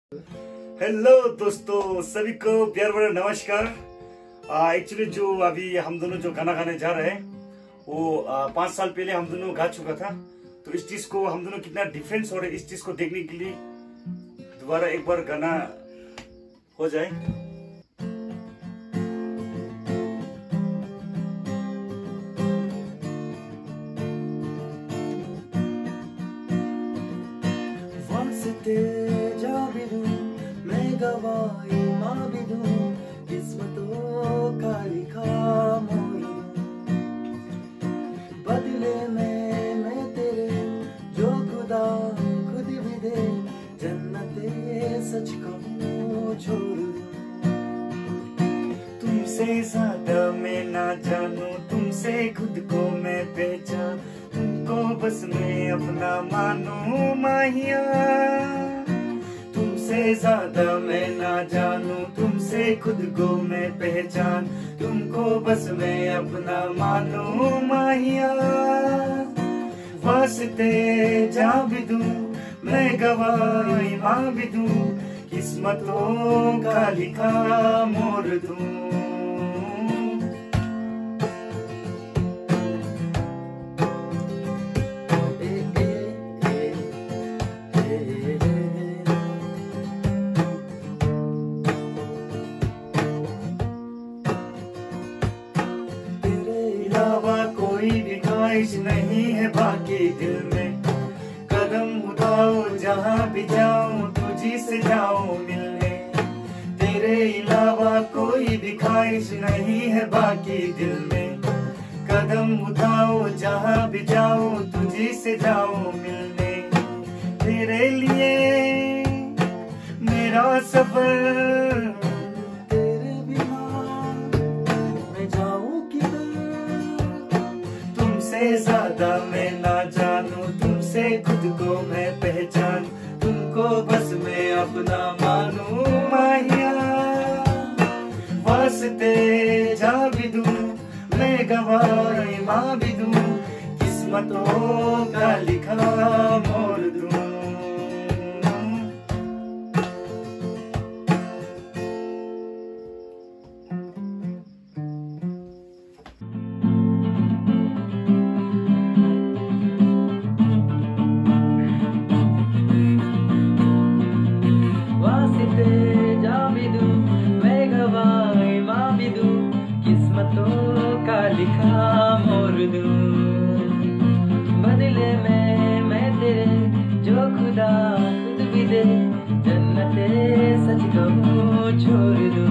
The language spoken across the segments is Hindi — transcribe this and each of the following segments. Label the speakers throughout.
Speaker 1: हेलो दोस्तों, सभी को प्यार भरा नमस्कार। एक्चुअली जो अभी हम दोनों जो गाना गाने जा रहे हैं वो 5 साल पहले हम दोनों गा चुका था। तो इस चीज को हम दोनों कितना डिफरेंस हो रहा है इस चीज को देखने के लिए दोबारा एक बार गाना हो जाए।
Speaker 2: मैं गवाही माँ भी दूं, किस्मतों का लिखा मोड़ बदले में मैं तेरे जो खुदा खुद भी दे, जन्नते सच कहूँ छोड़ दूं।
Speaker 1: तुमसे ज्यादा मैं ना जानूं, तुमसे खुद को मैं पहचान, तुमको बस मैं अपना मानूं माहिया। तुमसे ज्यादा मैं ना जानूं, तुमसे खुद को मैं पहचान, तुमको बस मैं अपना मानूं माहिया। वास्ते जा भी दूं, मैं गवाही माँ भी दूं, किस्मतों का लिखा मोड़ दूं। कोई भी ख्वाहिश नहीं है बाकी दिल में, कदम उठाओ जहाँ भी जाऊं तुझी से जाऊं मिलने। तेरे अलावा कोई भी ख्वाहिश नहीं है बाकी दिल में, कदम उठाओ जहाँ भी जाऊं तुझी से जाऊं मिलने। तेरे लिए मेरा सफर, तुमसे ज्यादा मैं ना जानूं, तुमसे खुद को मैं पहचान, तुमको बस मैं अपना मानूं माहिया। वास्ते जा भी दूं, मैं गवाही माँ भी दूं, किस्मतों का लिखा मोड़ दूं।
Speaker 2: जा भी दूं, मैं गवाही माँ भी दूं, किस्मतों का लिखा मोड़ दूं। बदले में मैं तेरे जो खुदा खुद भी दे, जन्नते सच कहूँ छोड़ दूं।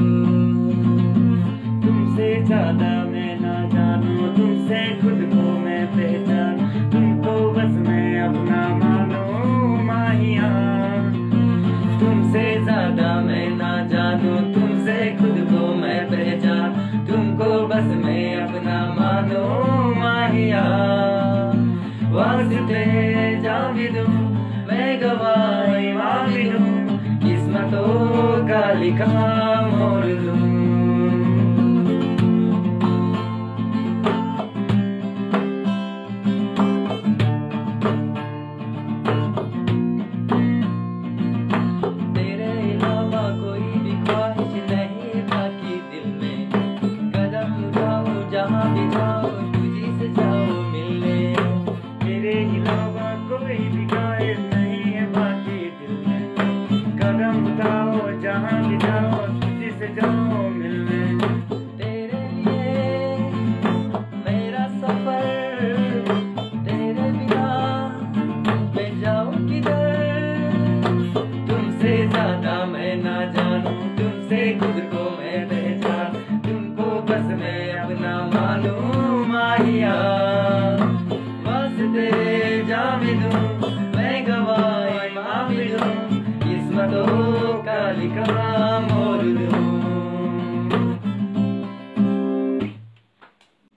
Speaker 1: तुमसे ज्यादा मैं ना जानूं, तुमसे खुद को मैं पहचान, तुमको बस मैं अपना मानूं माहिया।
Speaker 2: तुमसे ज्यादा मैं ना जानूं, तुमसे खुद को मैं पहचान, तुमको बस मैं अपना मानूं माहिया। वास्ते जा भी दूं, मैं गवाही माँ भी दूं, किस्मतों का लिखा मोड़ दूं। जहाँ भी जाओ तुझी से जाओ मिलने।
Speaker 1: तेरे अलावा कोई भी ख्वाहिश नहीं है बाकी दिल में, कदम उठाओ जहाँ भी जाओ तुझी से जाओ मिलने।
Speaker 2: तेरे लिए मेरा सफर, तेरे बिना मैं जाऊँ किधर। तुमसे ज्यादा मैं ना जानूं, तुमसे खुद को मैं पहचान, तुमको बस मैं अपना मानूं माहिया।